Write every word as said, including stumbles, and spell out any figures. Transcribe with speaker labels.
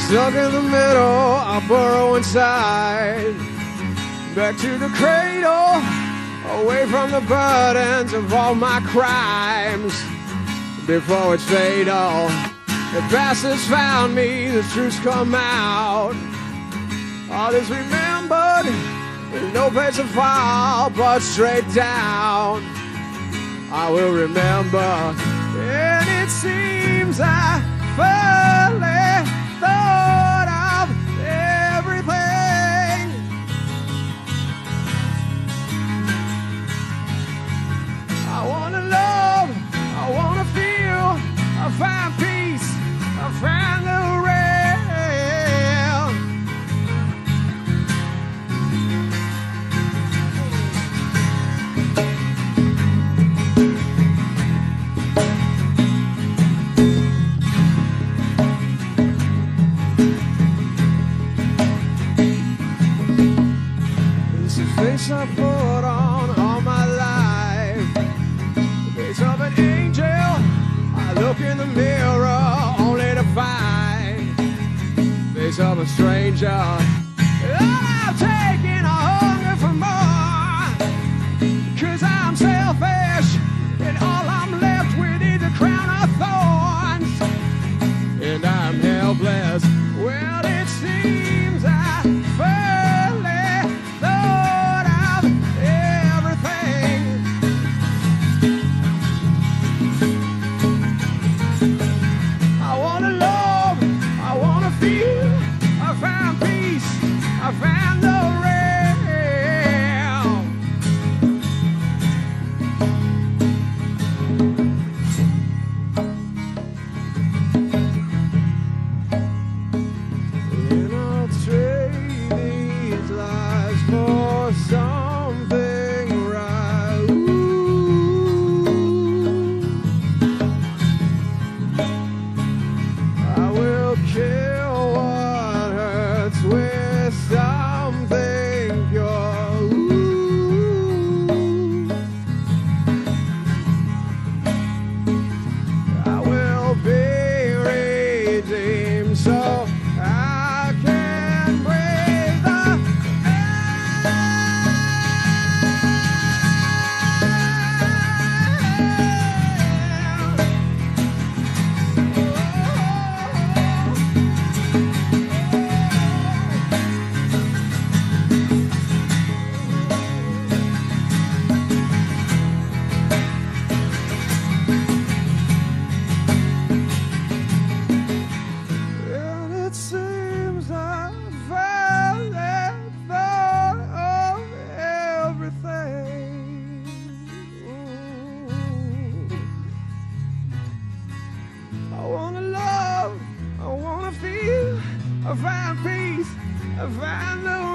Speaker 1: Stuck in the middle, I burrow inside, back to the cradle, away from the burdens of all my crimes. Before it's fatal, the bastards found me, the truth's come out. All is remembered, there's no place to fall, but straight down. I will remember, and it seems I fully thought of everything. I wanna love, I wanna feel, I find peace, I find the rail. It's the face I put on all my life, the face of an angel. I look in the mirror only to find the face of a stranger. I've taken a hunger for more, 'cause I'm selfish, and all I'm left with is a crown of thorns, and I'm helpless. Well, it seems I fully thought of everything. I wanna love, I wanna feel, I found peace, I found the rail. And I'll trade these lies for something right. Ooh. I will kill what hurts with something pure. Ooh. I will be redeemed so I can breathe the And it seems I finally thought of everything. Ooh. I wanna love, I wanna feel, I find peace, I find the